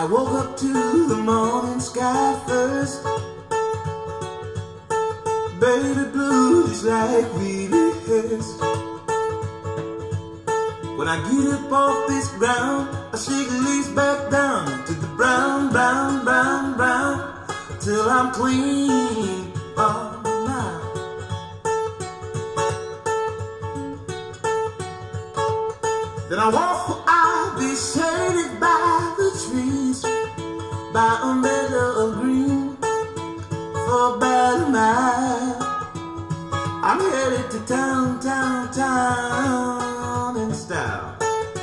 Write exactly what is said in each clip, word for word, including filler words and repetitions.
I woke up to the morning sky first. Baby blue just like we rehearsed. When I get up off this ground, I shake the leaves back down to the brown, brown, brown, brown, till I'm clean all night. Then I walk where I'll be shaded by the trees, by a meadow of green, for about a mile. I'm headed to town, town, town in style,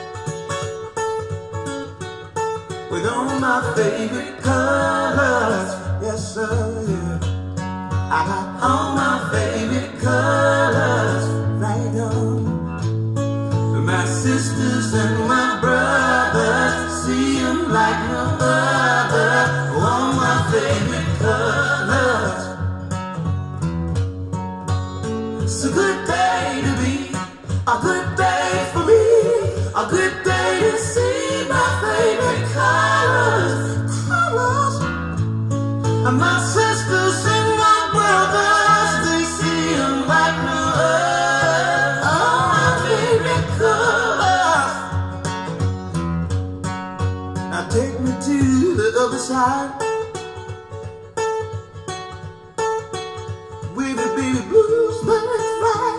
with all my favorite colors. Yes sir, yeah. I got all my favorite colors right on. My sisters and my brothers, see them like no other. All my favorite colors. It's a good day to be, a good day for me, a good day to see my favorite colors, colors. And my sisters and my brothers, they see them like no other. All my favorite colors. Now take me to the other side, where the baby blues birds fly.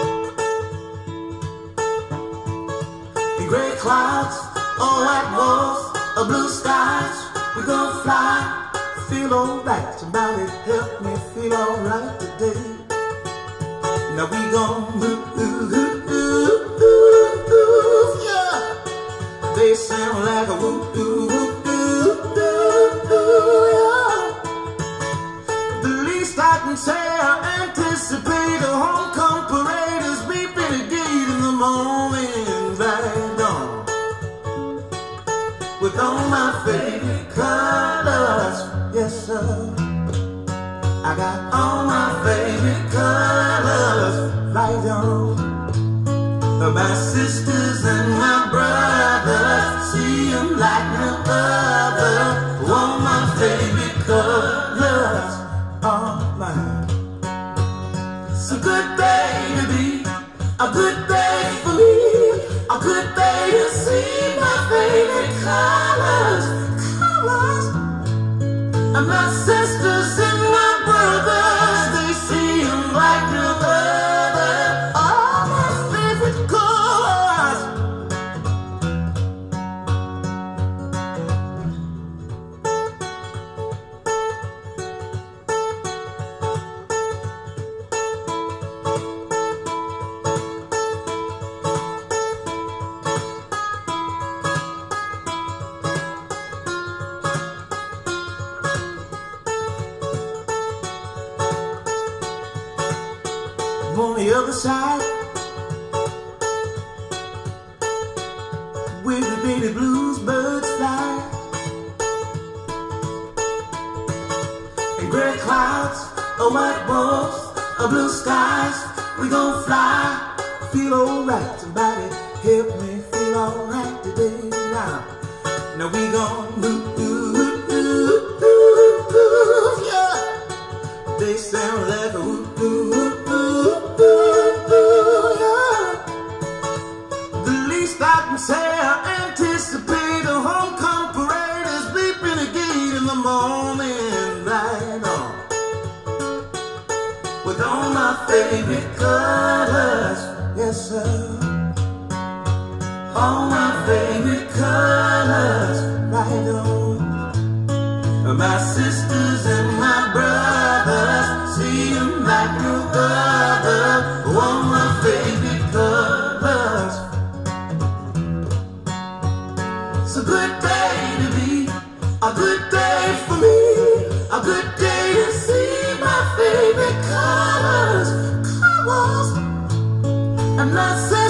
In gray clouds, or white walls, or blue skies, we gon' fly. Feel alright, somebody help me feel alright today. Now we gon' move, ooh, ooh, ooh, ooh, ooh, yeah. They sound like a woo, ooh, ooh, ooh, ooh, ooh, yeah. The least I can say, I anticipate a homecoming parade is beeping a gate in the morning right on, with all my favorite colors. Yes sir, I got all my favorite colors right on. My sisters and my brothers, see them like no other. All my favorite colors are mine. It's a good day to be, a good day for me, a good day to see my favorite colors, colors. And my sisters and my brothers, they see them like no other. All my favorite colors. On the other side, where the baby blues birds fly. In gray clouds, or white walls, or blue skies, we gon' fly. Feel alright, somebody help me feel alright today. Now, now we gon' move, ooh, ooh, ooh, ooh, yeah. They sound like a ooh, ooh, ooh. I can say I anticipate a homecoming parade is beeping a gate in the morning right on, with all my favorite colors. Yes sir, all my favorite colors right on. My sisters and my brothers, see them like no other. All my favorite colors. It's a good day to be, a good day for me, a good day to see my favorite colors, colors. And I say